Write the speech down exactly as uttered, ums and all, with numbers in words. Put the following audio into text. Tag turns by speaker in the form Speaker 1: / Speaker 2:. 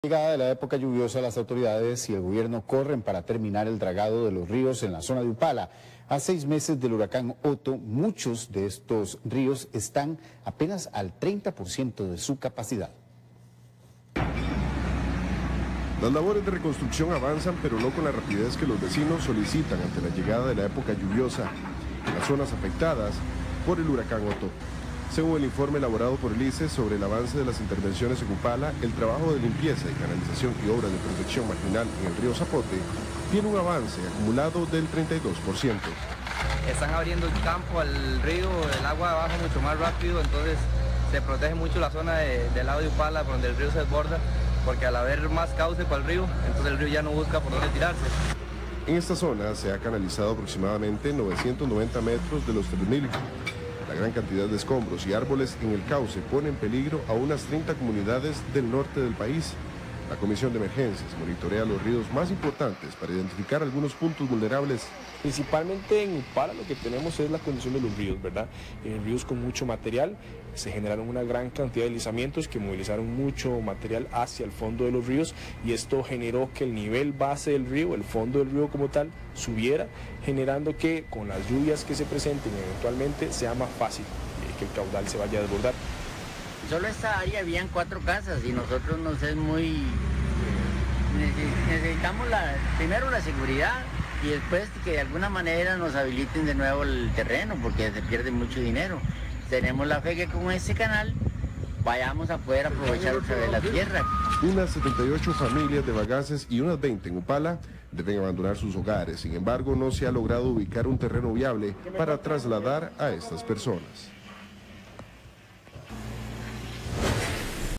Speaker 1: Llegada de la época lluviosa, las autoridades y el gobierno corren para terminar el dragado de los ríos en la zona de Upala. A seis meses del huracán Otto, muchos de estos ríos están apenas al treinta por ciento de su capacidad.
Speaker 2: Las labores de reconstrucción avanzan, pero no con la rapidez que los vecinos solicitan ante la llegada de la época lluviosa en las zonas afectadas por el huracán Otto. Según el informe elaborado por el I C E sobre el avance de las intervenciones en Upala, el trabajo de limpieza y canalización y obras de protección marginal en el río Zapote tiene un avance acumulado del treinta y dos por ciento.
Speaker 3: Están abriendo el campo al río, el agua baja mucho más rápido, entonces se protege mucho la zona de, del lado de Upala, por donde el río se desborda, porque al haber más cauce para el río, entonces el río ya no busca por dónde tirarse.
Speaker 2: En esta zona se ha canalizado aproximadamente novecientos noventa metros de los tres mil. La gran cantidad de escombros y árboles en el cauce pone en peligro a unas treinta comunidades del norte del país. La Comisión de Emergencias monitorea los ríos más importantes para identificar algunos puntos vulnerables.
Speaker 4: Principalmente en Upala lo que tenemos es la condición de los ríos, ¿verdad? En ríos con mucho material, se generaron una gran cantidad de deslizamientos que movilizaron mucho material hacia el fondo de los ríos y esto generó que el nivel base del río, el fondo del río como tal, subiera, generando que con las lluvias que se presenten eventualmente sea más fácil eh, que el caudal se vaya a desbordar.
Speaker 5: Solo esta área habían cuatro casas y nosotros nos es muy... Necesitamos la, primero la seguridad y después que de alguna manera nos habiliten de nuevo el terreno porque se pierde mucho dinero. Tenemos la fe que con este canal vayamos a poder aprovechar otra vez la tierra.
Speaker 2: Unas setenta y ocho familias de Bagaces y unas veinte en Upala deben abandonar sus hogares. Sin embargo, no se ha logrado ubicar un terreno viable para trasladar a estas personas.